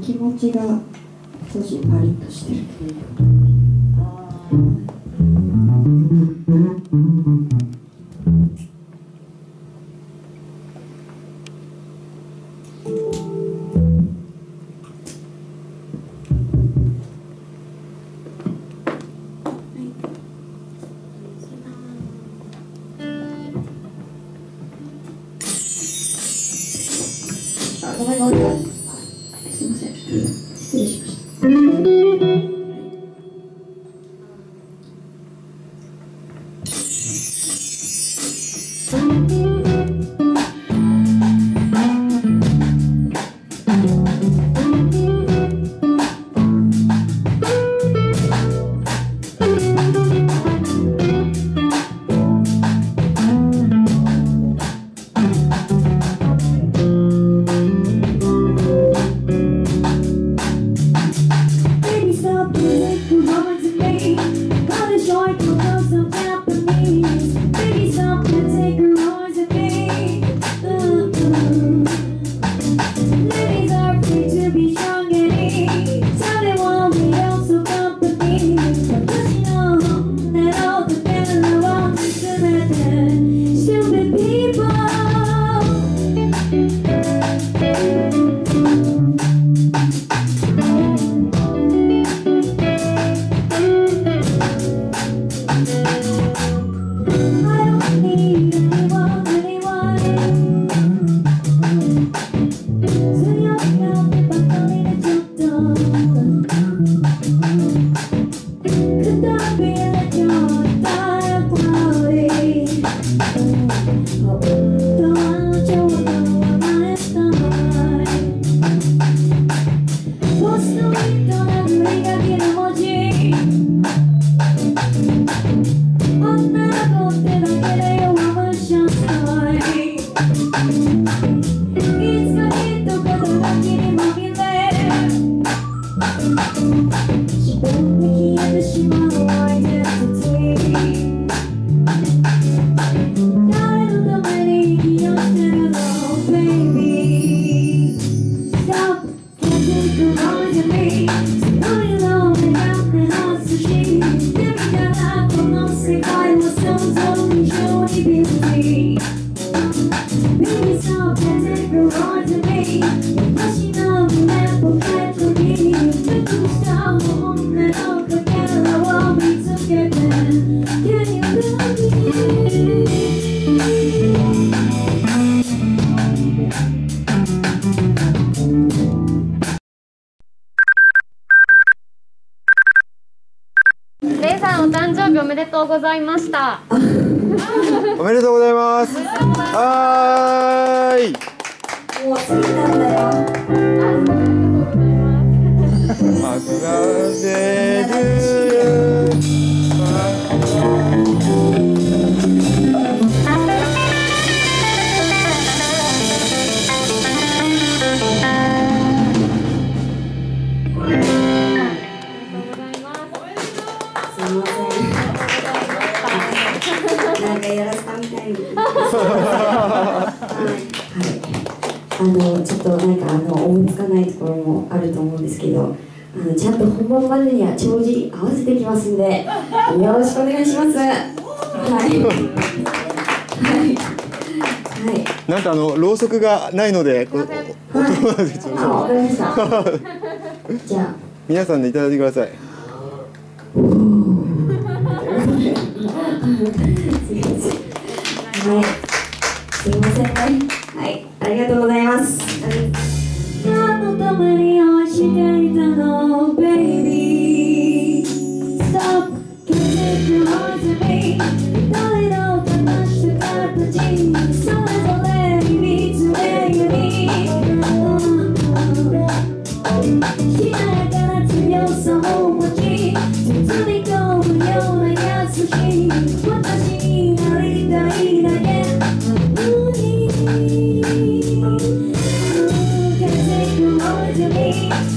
気持ちが少しパリッとしてるということ。ごめんごめん。すいません。失礼しました。 レイさん、お誕生日おめでとうございました。 おめでとうございます。はーい。 もう過ぎたんだよ。 まずは出る。 なんかやらせたみたいに。ちょっとなんか思いつかないところもあると思うんですけど、ちゃんと本番までには帳尻合わせてきますんで、よろしくお願いします。はい。はい。 なんかろうそくがないので、これ。 あ、わかりました。じゃあ。 皆さんでいただいてください。 はい、すいませんね。はい、ありがとうございます。何のために愛していたの、baby。Stop, can't take your heart to me。誰の騙した形、それぞれに見つめるに。しなやかな強さを持ち、包み込むような優しい私になりたいだけ。Can't take your heart to me。